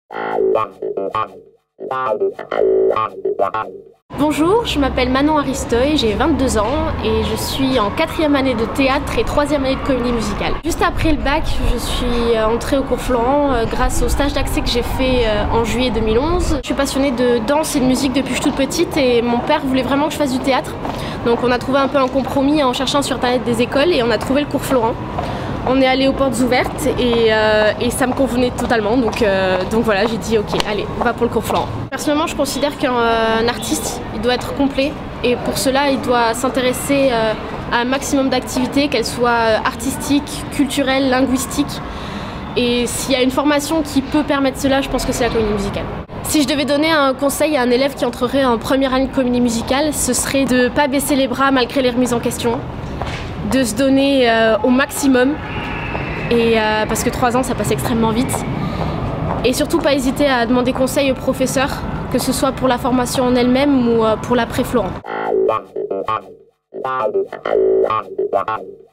Bonjour, je m'appelle Manon Aristoy, j'ai 22 ans et je suis en 4e année de théâtre et 3e année de comédie musicale. Juste après le bac, je suis entrée au cours Florent grâce au stage d'accès que j'ai fait en juillet 2011. Je suis passionnée de danse et de musique depuis que je suis toute petite et mon père voulait vraiment que je fasse du théâtre. Donc on a trouvé un peu un compromis en cherchant sur internet des écoles et on a trouvé le cours Florent. On est allé aux portes ouvertes et ça me convenait totalement, donc voilà, j'ai dit ok, allez, on va pour le cours Florent. Personnellement, je considère qu'un artiste, il doit être complet et pour cela, il doit s'intéresser à un maximum d'activités, qu'elles soient artistiques, culturelles, linguistiques. Et s'il y a une formation qui peut permettre cela, je pense que c'est la comédie musicale. Si je devais donner un conseil à un élève qui entrerait en première année de comédie musicale, ce serait de ne pas baisser les bras malgré les remises en question, de se donner au maximum, parce que 3 ans ça passe extrêmement vite, et surtout pas hésiter à demander conseil aux professeurs, que ce soit pour la formation en elle-même ou pour l'après Florent.